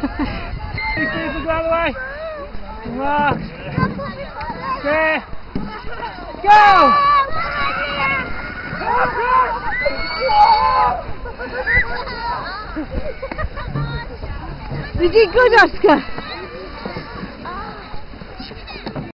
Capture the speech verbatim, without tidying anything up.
These people go out of the way. One, two, go! You did good, Oscar.